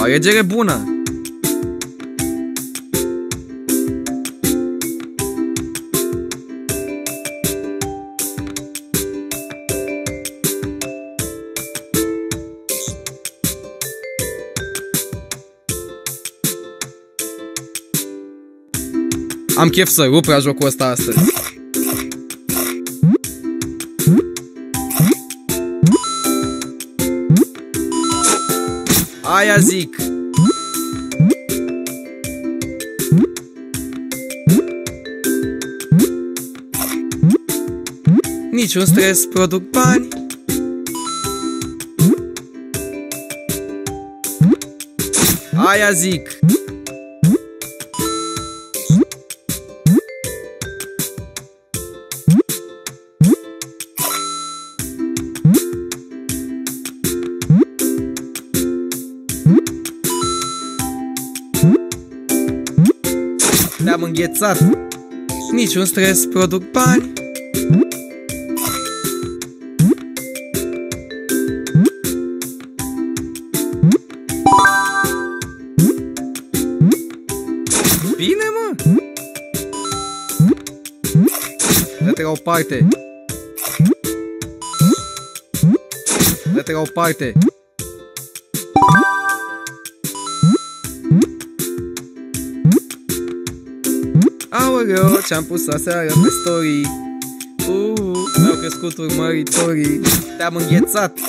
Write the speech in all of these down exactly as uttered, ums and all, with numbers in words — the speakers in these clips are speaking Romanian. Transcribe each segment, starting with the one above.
alegere bună! Am chef să rup la jocul ăsta astăzi. Aia zic. Niciun stres, produc bani. Aia zic. Te-am înghețat. Niciun stres, produc bani. Bine, mă! Dă-te la o parte. Dă-te la o parte. Aoleo, ce-am pus aseară pe story. Uuu, mi-au crescut urmăritorii. Te-am înghețat.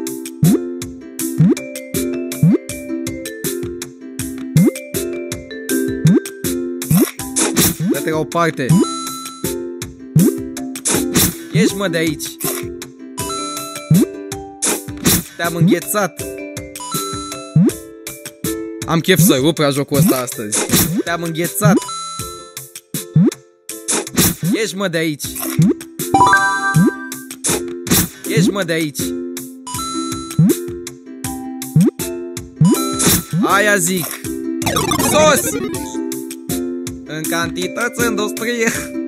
Dă-te la o parte. Ieși, mă, de aici. Te-am înghețat. Am chef să rup la jocul ăsta astăzi. Te-am înghețat. Ieși, mă, de aici. Ieși, mă, de aici. Aia zic. Sos! În cantități, în industrie.